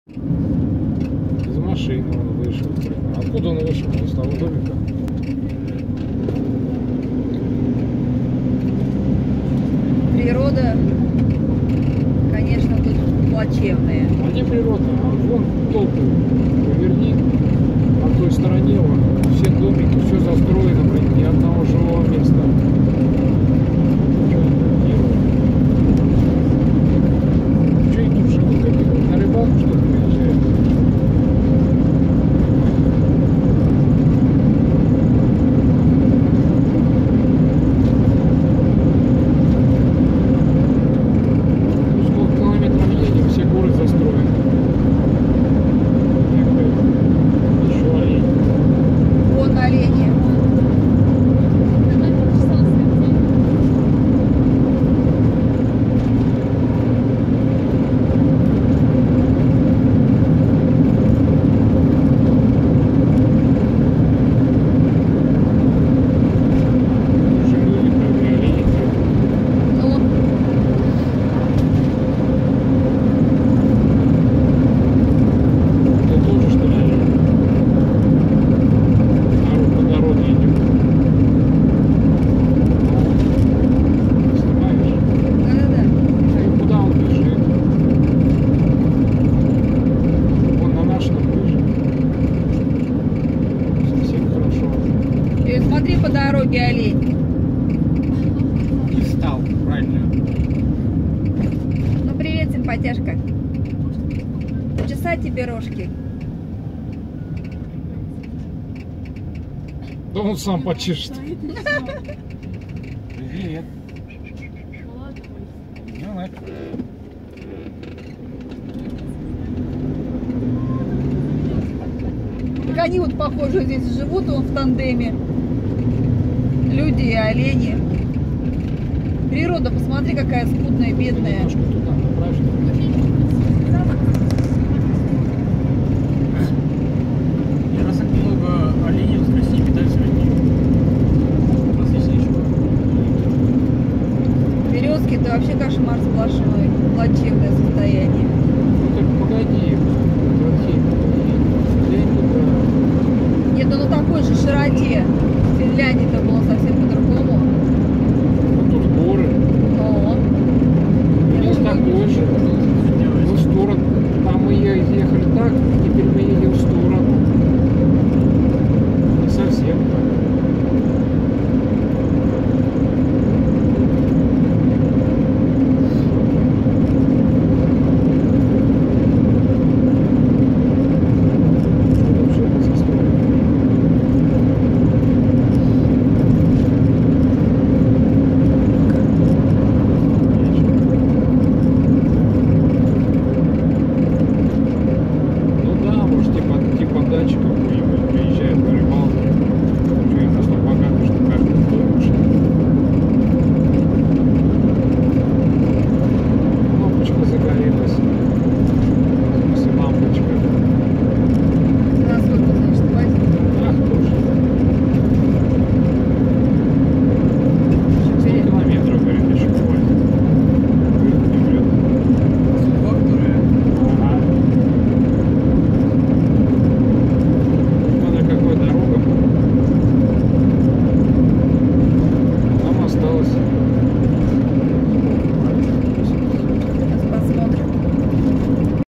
Из машины он вышел. Откуда он вышел? Из того домика. Природа, конечно, тут плачевная. А не природа, а вон толпу поверни. На той стороне вон все домики, все застроено, блин, ни одного жилого места. Что они там делают? Что они тут живут? Какие-то на рыбалку, что ли, приезжают? Ну, сколько километров едем, все горы застроены. Еще олень. Вон олени. Уже люди приобрели. Ну, Это тоже, что ли, народ по дороге идет. Снимаешь? да-да-да. И куда он бежит? Он на наш там бежит. Совсем хорошо. И смотри по дороге олень. И встал, правильно. Ну, привет, симпатяшка. Чесать тебе рожки. Да он сам почешет. Привет. Давай. Так они вот, похоже, здесь живут в тандеме. Люди и олени. Природа, посмотри, какая скудная, бедная. Немножко